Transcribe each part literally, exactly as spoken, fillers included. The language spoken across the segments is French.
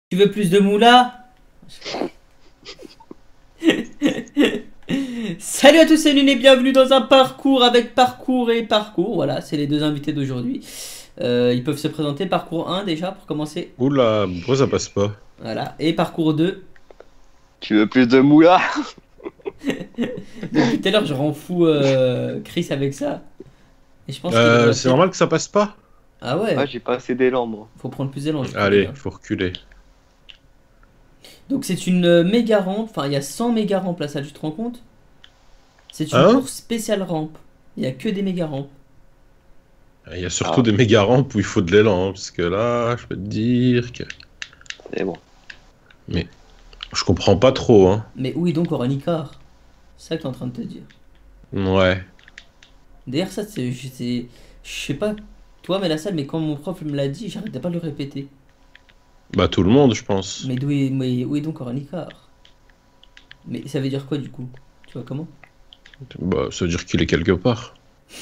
Tu veux plus de moula? Salut à tous, c'est Lune et bienvenue dans un parcours avec parcours et parcours. Voilà, c'est les deux invités d'aujourd'hui. Euh, ils peuvent se présenter. Parcours un déjà pour commencer. Oula, pourquoi ça passe pas? Voilà. Et parcours deux. Tu veux plus de moula? Depuis tout à l'heure, je rends fou euh, Chris avec ça. Et je pense qu'il Euh, devrait c'est peut-être. normal que ça passe pas? Ah Ah, ouais, j'ai pas assez d'élan, moi. faut prendre plus d'élan, je crois, les Allez, gars. faut reculer. Donc c'est une euh, méga rampe. Enfin, il y a cent méga rampes là, ça, tu te rends compte? C'est une Hein? course spéciale rampe. Il y a que des méga rampes. Il y a surtout Ah, des méga rampes où il faut de l'élan, hein, parce que là, je peux te dire que... c'est bon. Mais je comprends pas trop, hein. Mais où est donc Aurel Icard? C'est ça que t'es en train de te dire. Ouais. D'ailleurs, ça, c'est. Je sais je sais pas toi, mais la salle, mais quand mon prof me l'a dit, j'arrêtais pas de le répéter. Bah tout le monde, je pense. Mais d'où est, mais où est donc Aurel Icard? Mais ça veut dire quoi du coup? Tu vois comment? Bah ça veut dire qu'il est quelque part.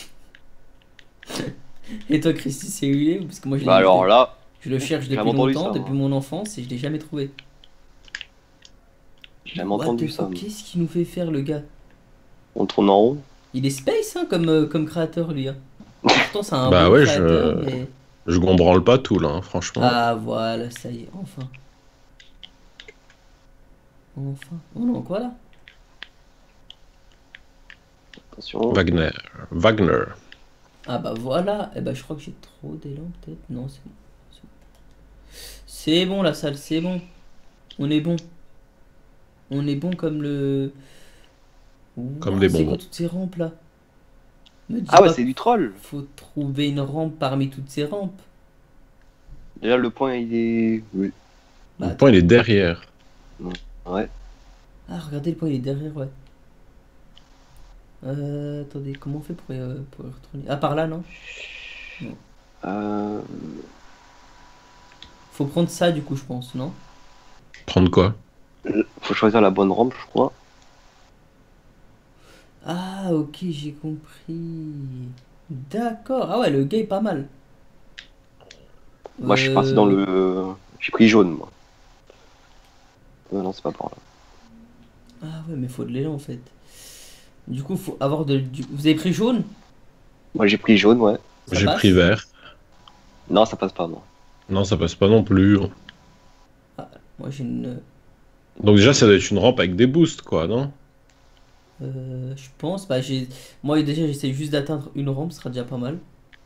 Et toi, Christy, c'est où il est? Parce que moi, je, Bah l'ai- je, alors l'ai- là, je le cherche j'ai depuis jamais entendu longtemps, ça, depuis moi. mon enfance, et je l'ai jamais trouvé. J'ai jamais What entendu the ça, fuck, moi. qu'est-ce qu'il nous fait faire, le gars? On tourne en rond. Il est space, hein, comme, euh, comme créateur, lui. Hein. Pourtant, c'est un Bah bon ouais, créateur, je... mais. Je branle pas tout, là, hein, franchement. Ah, voilà, ça y est, enfin. Enfin. Oh non, quoi là? Attention. Wagner. Wagner. Ah bah voilà, et bah je crois que j'ai trop d'élan peut-être. Non, c'est bon. C'est bon, C'est bon, la salle, c'est bon. On est bon. On est bon comme le. Comme Ouah, des c'est quoi bonbons. toutes ces rampes là? Me dis Ah ouais, pas c'est qu'il du troll. faut trouver une rampe parmi toutes ces rampes. Déjà, le point, il est... Oui. Bah Le point, attends. il est derrière. Ouais. Ah, regardez le point, il est derrière, ouais. Euh, attendez, comment on fait pour y, euh, pour y retourner? Ah, par là, non? Non. Euh... Faut prendre ça du coup, je pense, non? Prendre quoi? Faut choisir la bonne rampe, je crois. Ah, ok, j'ai compris. D'accord. Ah ouais, le gars est pas mal. Moi, je suis parti dans Euh... le... J'ai pris jaune, moi. Euh, non, c'est pas par là. Ah ouais, mais faut de l'élan en fait. Du coup, faut avoir de. du- Vous avez pris jaune? Moi, j'ai pris jaune, ouais. Ça J'ai pris passe? vert. Non, ça passe pas, non. Non, ça passe pas non plus. Ah, moi j'ai une. Donc déjà, ça doit être une rampe avec des boosts, quoi, non? Euh, je pense. Bah, j'ai. Moi déjà, j'essaie juste d'atteindre une rampe, ce sera déjà pas mal.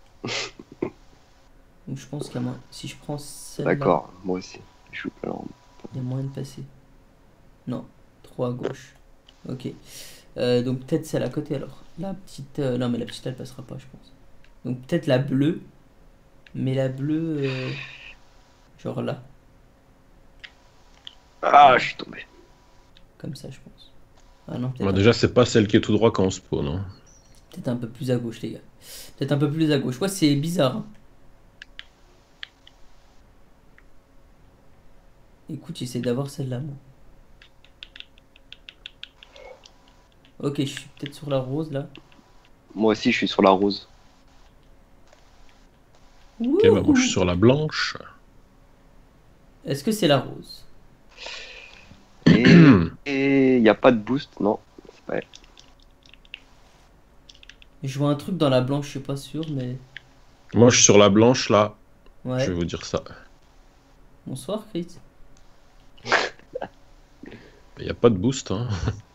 Donc je pense qu'il y a moyen. Si je prends celle-là, D'accord, moi aussi. Je suis pas là. il y a moyen de passer. Non, trop à gauche. Ok. Euh, donc peut-être celle à côté alors. La petite. euh, Non, mais la petite elle passera pas, je pense. Donc peut-être la bleue. Mais la bleue. euh, Genre là. Ah, Voilà. je suis tombé. Comme ça, je pense. Ah non, Bah peut-être un, déjà, c'est pas celle qui est tout droit quand on spawn, hein. peut-être un peu plus à gauche, les gars. Peut-être un peu plus à gauche. Ouais, c'est bizarre. Hein. Écoute, j'essaie d'avoir celle-là, moi. Ok, je suis peut-être sur la rose, là. Moi aussi, je suis sur la rose. Ok, bah moi, je suis Wouhou! sur la blanche. Est-ce que c'est la rose? Et il n'y a pas de boost, non. C'est pas elle. Je vois un truc dans la blanche, je suis pas sûr, mais... Moi, je suis sur la blanche, là. Je vais Ouais. vous dire ça. Bonsoir, Chris. Il n'y a pas de boost, hein.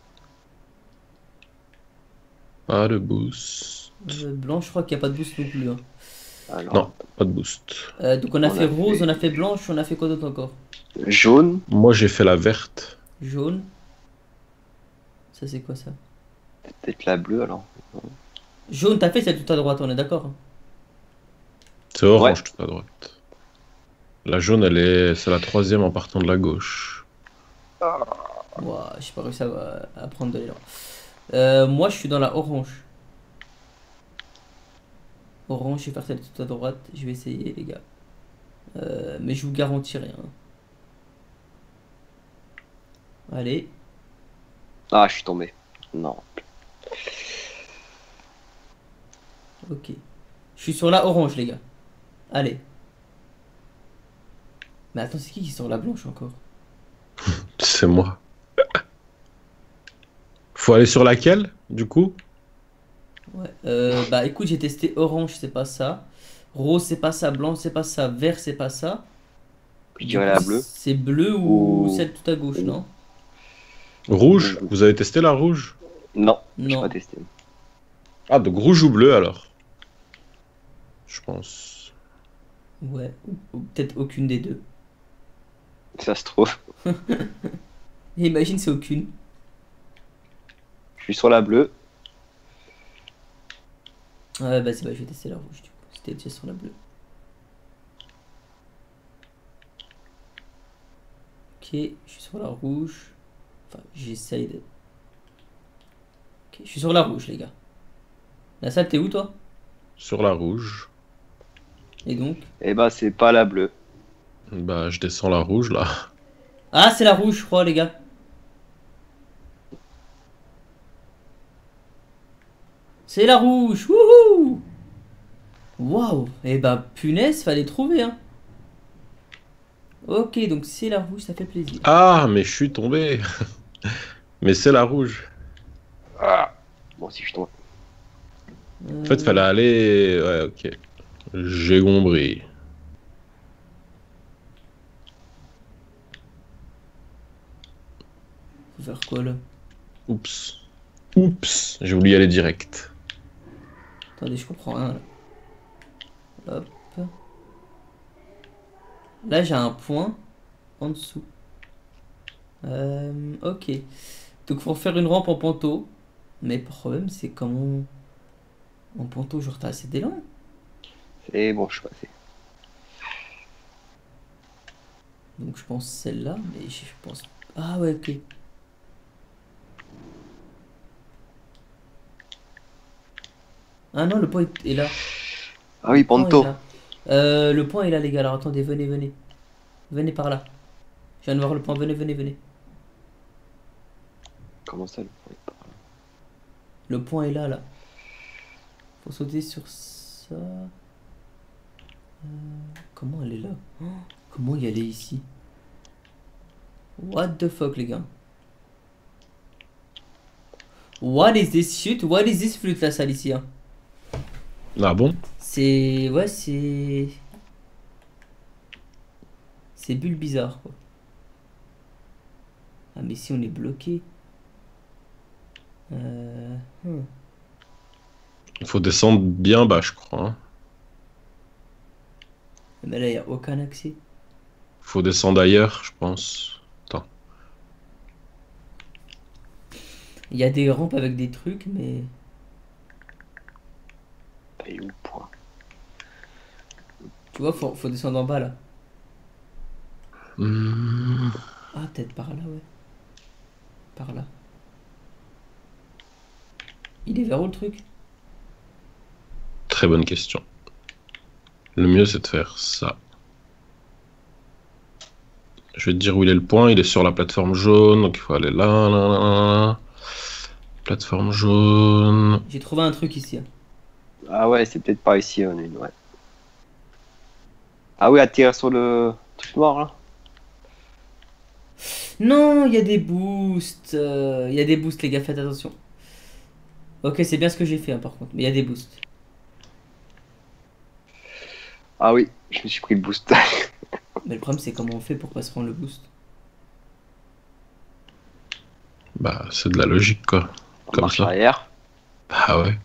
Pas de boost. Euh, blanche, je crois qu'il n'y a pas de boost non plus. Hein. Alors, Non, pas de boost. Euh, donc on a On fait a rose, fait- on a fait blanche, on a fait quoi d'autre encore? jaune, Moi, j'ai fait la verte. Jaune. Ça, c'est quoi, ça? peut-être la bleue alors. Jaune, t'as fait celle tout à droite, on est d'accord? Hein. C'est orange Ouais. tout à droite. La jaune, elle est... c'est la troisième en partant de la gauche. Ouah, j'ai pas réussi à, à prendre de l'élan. Euh, moi, je suis dans la orange. Orange, je vais faire celle tout à droite. Je vais essayer, les gars. Euh, mais je vous garantis rien. Allez. Ah, je suis tombé. Non. Ok. Je suis sur la orange, les gars. Allez. Mais attends, c'est qui qui sort la blanche encore? C'est moi. Faut aller sur laquelle, du coup? Ouais. Euh, bah écoute, j'ai testé orange, c'est pas ça. Rose, c'est pas ça. Blanc, c'est pas ça. Vert, c'est pas ça. Je Du dirais coup, la bleue. c'est bleu ou Ou... celle tout à gauche, ou- non? Rouge? ou- Vous avez testé la rouge? Non, j'ai pas Non. testé. Ah, donc rouge ou bleu alors? Je pense. Ouais. Ou, ou peut-être aucune des deux. Ça se trouve. Imagine, c'est aucune. Je suis sur la bleue. Ouais, bah c'est bah, je vais tester la rouge du coup. C'était déjà sur la bleue. Ok, je suis sur la rouge. Enfin, j'essaye de. Ok, je suis sur la rouge, les gars. La salle, t'es où toi? Sur la rouge. Et donc? Eh ben, c'est pas la bleue. Bah, je descends la rouge là. Ah, c'est la rouge, je crois, les gars. C'est la rouge, wouhou! Waouh! Eh bah, punaise, fallait trouver, hein. Ok, donc c'est la rouge, ça fait plaisir. Ah, mais je suis tombé. Mais c'est la rouge. Ah. Bon, si je tombe. En fait, fallait Euh, aller. Ouais, ok. J'ai compris. Faut faire quoi là? Oups. Oups. J'ai voulu y aller direct. Attendez, je comprends rien là. Hop. Là, j'ai un point en dessous. Euh, ok. Donc, faut faire une rampe en panto. Mais le problème, c'est comment. En panto, genre, t'as assez d'élan. C'est bon, je suis passé. Donc, je pense celle-là. Mais je pense. Ah, ouais, ok. Ah non, le point est est là. Ah Le oui, point est Panto. là. Euh, le point est là, les gars. Alors, attendez, venez, venez. Venez par là. Je viens de voir le point. Venez, venez, venez. Comment ça, le point est pas là? Le point est là, là. Faut sauter sur ça. Comment elle est là? Oh, comment y aller ici? What the fuck, les gars? What is this shit? What is this flûte, la salle ici, hein? Ah bon? C'est. Ouais, c'est. C'est bulle bizarre, quoi. Ah, mais si on est bloqué. Euh. hmm. Il faut descendre bien bas, je crois, hein. Mais là, y a aucun accès. Faut descendre ailleurs, je pense. Attends. Il y a des rampes avec des trucs, mais. Et où le point? Tu vois, faut, faut descendre en bas, là. Hmm. Ah, peut-être par là, ouais. Par là. Il est vers où le truc? Très bonne question. Le mieux, c'est de faire ça. Je vais te dire où il est le point. Il est sur la plateforme jaune, donc il faut aller là, là, là, là, là. Plateforme jaune. J'ai trouvé un truc ici, hein. Ah ouais, c'est peut-être pas ici, on est une, ouais. Ah oui, atterrir sur le truc noir, là. Non, il y a des boosts. euh, Il y a des boosts, les gars, faites attention. Ok, c'est bien ce que j'ai fait, hein, par contre. Mais il y a des boosts. Ah oui, je me suis pris le boost. Mais le problème, c'est comment on fait pour pas se prendre le boost. Bah, c'est de la logique, quoi. En Comme marche ça. arrière. Bah ouais.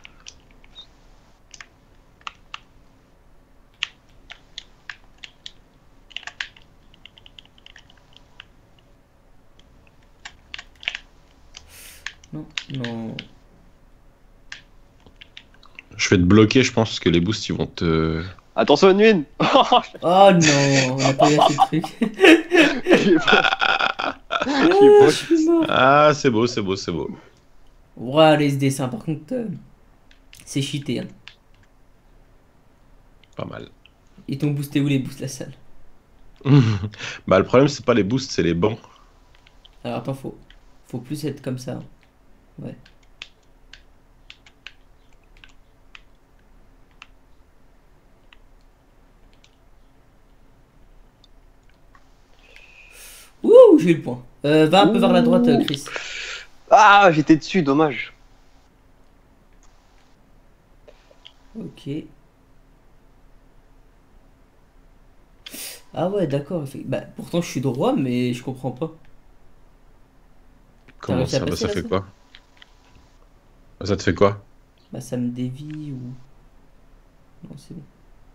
Non, non. Je vais te bloquer, je pense, que les boosts, ils vont te... Attention, une mine. Oh non, on n'a pas eu assez de trucs. Il est fort. Ah, Il est je suis mort. Ah, c'est beau, c'est beau, c'est beau. Ouah, les dessins, par contre, euh, c'est cheaté, hein. Pas mal. Ils t'ont boosté où les boosts, la salle? Bah, le problème, c'est pas les boosts, c'est les bancs. Alors attends, faut, faut plus être comme ça, hein. Ouais. Ouh, j'ai eu le point. Euh, va un peu vers la droite, euh, Chris. Ah, j'étais dessus, dommage. Ok. Ah ouais, d'accord. effe- Bah, pourtant, je suis droit, mais je comprends pas. Comment réussi à ça? Bah, passer, ça là, fait ça quoi? Ça te fait quoi? Bah, ça me dévie ou... Non, c'est bon.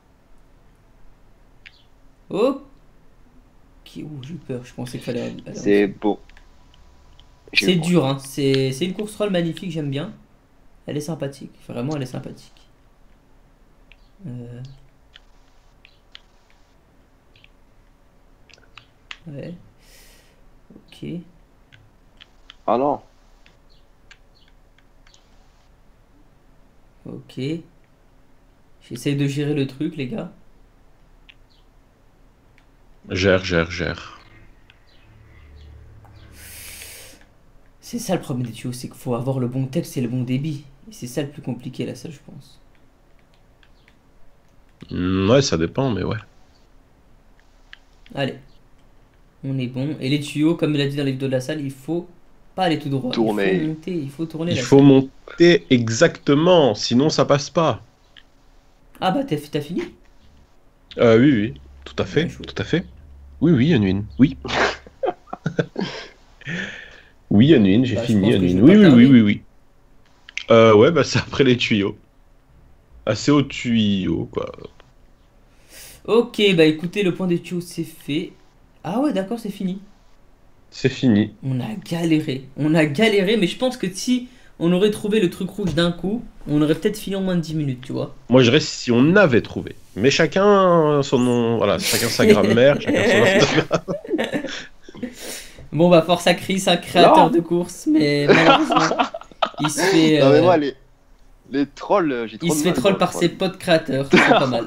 Ok. Ouh, j'ai eu peur. Je pensais qu'il fallait aller en C'est dessous. beau. J'ai eu C'est le point. dur, hein. C'est c'est une course roll magnifique, j'aime bien. Elle est sympathique. Vraiment, elle est sympathique. Euh, Ouais. Ok. Ah non. Ok. J'essaye de gérer le truc, les gars. Gère, gère, gère. C'est ça le problème des tuyaux, c'est qu'il faut avoir le bon texte et le bon débit. Et c'est ça le plus compliqué, là, ça, je pense. Hmm, ouais, ça dépend, mais ouais. Allez, on est bon. Et les tuyaux, comme il a dit dans les vidéos de la salle, il faut pas aller tout droit. Il faut Tourner. monter, il faut tourner Il la faut salle. monter exactement, sinon ça passe pas. Ah bah, t'as t'as fini? Euh, oui, oui, tout à Bien fait, joué. tout à fait. Oui, oui, Anouine, oui. Oui, Anouine, j'ai Bah, je fini, pense que je Anouine. vais Oui, pas oui, oui, tarder. oui, oui. Euh, ouais, bah c'est après les tuyaux. Assez au tuyau, quoi. Ok, bah écoutez, le point des tuyaux, c'est fait. Ah ouais, d'accord, c'est fini. C'est fini. On a galéré. On a galéré, mais je pense que si on aurait trouvé le truc rouge d'un coup, on aurait peut-être fini en moins de dix minutes, tu vois. Moi, je reste si on avait trouvé. Mais chacun son nom, voilà, chacun sa grammaire, chacun son orthographe. Bon bah force à Chris, un créateur Non. de course, mais malheureusement, il se fait, Non mais euh, moi les, les trolls, euh, j'ai il trop de se fait mal troll moi, par ses troll. potes créateurs, c'est pas mal.